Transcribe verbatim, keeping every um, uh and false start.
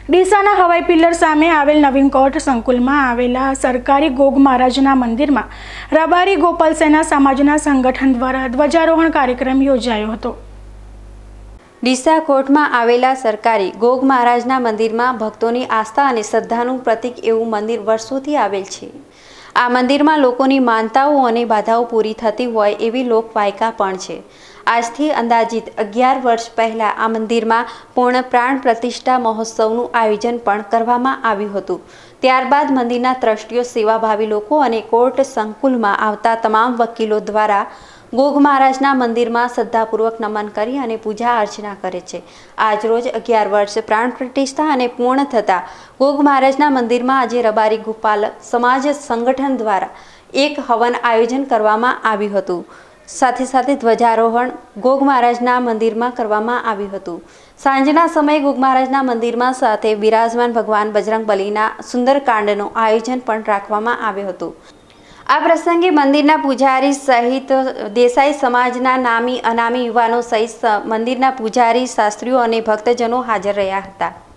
ડીસાના હવાઈ pillar સામે આવેલ નવીન court સંકુલમાં આવેલા સરકારી ગોગ મહારાજના મંદિરમાં રબારી ગોપાલ સેના સમાજના સંગઠન દ્વારા ધ્વજારોહણ કાર્યક્રમ યોજાયો હતો। ડીસા કોર્ટમાં આવેલા સરકારી ગોગ મહારાજના મંદિરમાં ભક્તોની આસ્થા અને શ્રદ્ધાનું પ્રતીક એવું મંદિર વર્ષોથી આવેલ છે। આ મંદિરમાં લોકોની માનતાઓ અને બાધાઓ પૂરી થતી હોય એવી લોકવાયકા પણ છે। આજથી અંદાજિત અગિયાર વર્ષ પહેલા આ મંદિરમાં પૂર્ણ પ્રાણ પ્રતિષ્ઠા મહોત્સવનું આયોજન પણ કરવામાં આવ્યું હતું। ત્યારબાદ મંદિરના ટ્રસ્ટીઓ, સેવાભાવી લોકો અને કોર્ટ સંકુલમાં આવતા તમામ વકીલો દ્વારા ગોગ મહારાજના મંદિરમાં શ્રદ્ધાપૂર્વક નમન કરી અને પૂજા અર્ચના કરે છે। આજરોજ અગિયાર વર્ષ પ્રાણ પ્રતિષ્ઠા અને પૂર્ણ થતા ગોગ મહારાજના મંદિરમાં આજે રબારી ગોપાલ સમાજ સંગઠન દ્વારા એક હવન આયોજન કરવામાં આવ્યું હતું। સાથે સાથે ધ્વજારોહણ ગોગ મહારાજના મંદિરમાં કરવામાં આવ્યું હતું। સાંજના સમયે ગોગ મહારાજના મંદિરમાં સાથે બિરાજમાન ભગવાન બજરંગબલીના સુંદરકાંડનું આયોજન પણ રાખવામાં આવ્યું હતું। આ પ્રસંગે મંદિરના પૂજારી સહિત દેસાઈ સમાજના નામી અનામી યુવાનો સહિત મંદિરના પૂજારી, શાસ્ત્રીઓ અને ભક્તજનો હાજર રહ્યા હતા।